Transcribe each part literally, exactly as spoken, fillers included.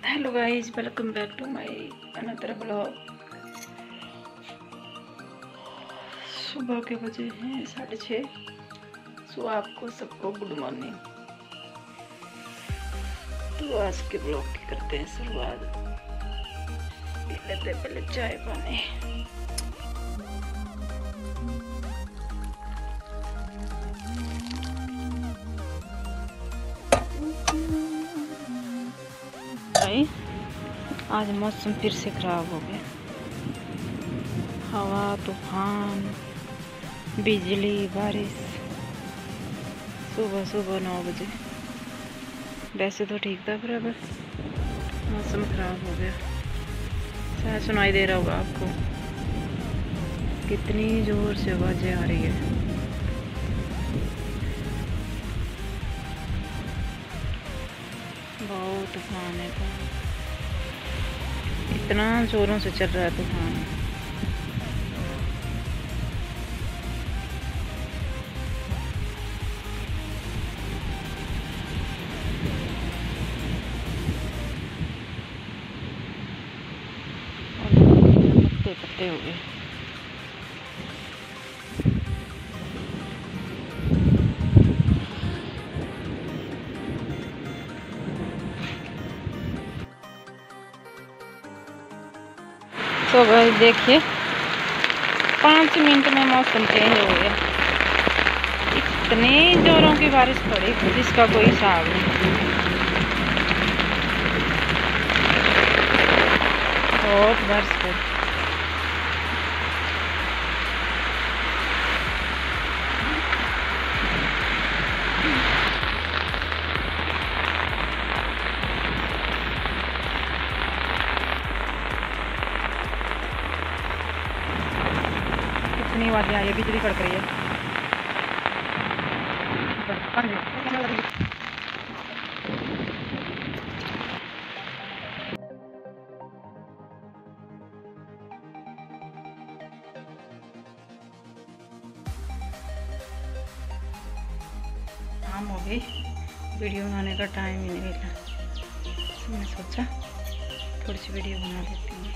Hello guys, welcome back to my another blog. सुबह के बजे हैं साढ़े छः। सो आपको सबको गुड मॉर्निंग। तो आज के ब्लॉग की करते हैं शुरुआत। पी लेते पहले चाय पानी। आज मौसम फिर से खराब हो गया। हवा, तूफान, बिजली, बारिश। सुबह सुबह नौ बजे। वैसे तो ठीक था, फिर अब मौसम खराब हो गया। शायद सुनाई दे रहा होगा आपको कितनी जोर से आवाजें आ रही है। बहुत तूफान है, तो इतना जोरों से चल रहा है तूफान। पत्ते पत्ते हो गए। तो भाई देखिए, पाँच मिनट में मौसम चेंज हो गया। इतने जोरों की बारिश पड़ी जिसका कोई हिसाब नहीं। बहुत बारिश पड़ी। कितनी आवाजें आई है, बिजली कड़क रही है। शाम हो गई, वीडियो बनाने का टाइम ही नहीं मिला। तो मैंने सोचा थोड़ी सी वीडियो बना देती हूँ।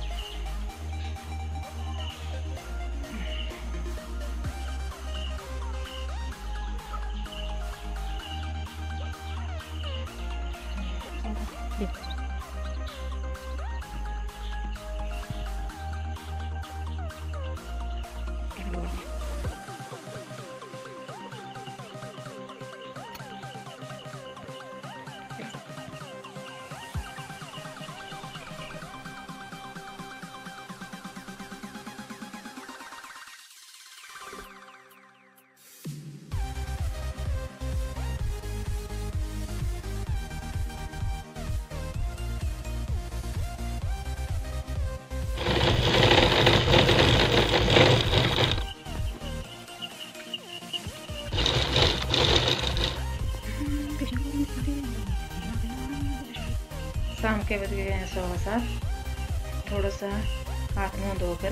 शाम के बज गए हैं सवा सात। थोड़ा सा हाथ मुँह धोकर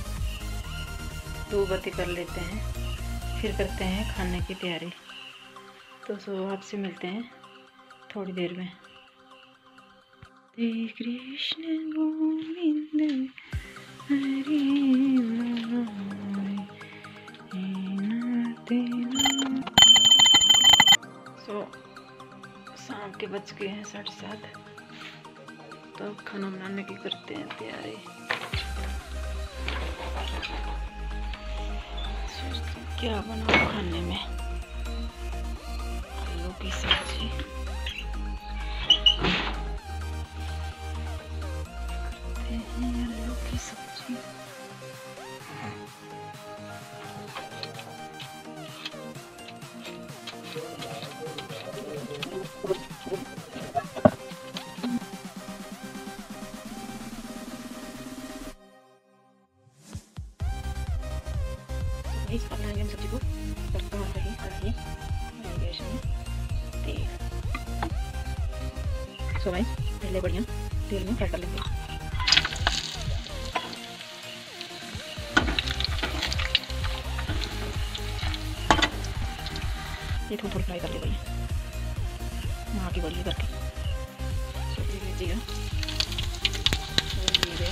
धूप बत्ती कर लेते हैं, फिर करते हैं खाने की तैयारी। तो सो आपसे मिलते हैं थोड़ी देर में। हरे कृष्ण गोविंद हरे सो शाम के बज गए हैं साढ़े सात। तो अब खाना बनाने की करते हैं तैयारी। सोचते हैं क्या बनाऊं खाने में। आलू की सब्जी करते हैं, आलू की सब्जी। इस बनाएंगे हम सब्जी को। तड़का मार रही कढ़ाई गैस में तेल। सो गाइस, पहले बढ़िया तेल में फ्राई कर लेंगे। ये थोड़ी थोड़ी फ्राई कर ले बढ़िया, वहाँ की बढ़िया करके। जीरा और जीरे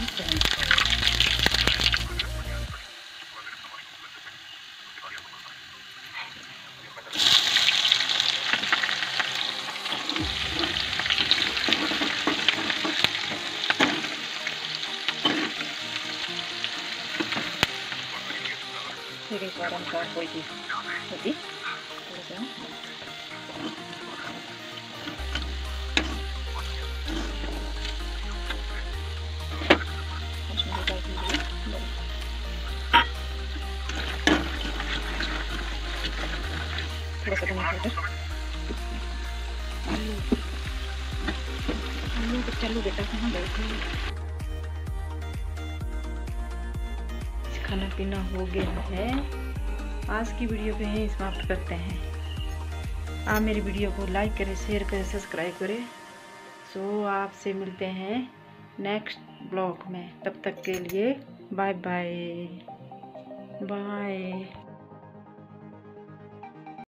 फिर एक बार हम काट कोई चीज़ होती थोड़ा सा थोड़ा सा टमाटर आलू आलू तो चलो बेटा कहाँ बैठे। खाना पीना हो गया है, आज की वीडियो पे ही समाप्त करते हैं। आप मेरी वीडियो को लाइक करें, शेयर करें, सब्सक्राइब करें। सो आपसे मिलते हैं नेक्स्ट ब्लॉग में, तब तक के लिए बाय बाय बाय।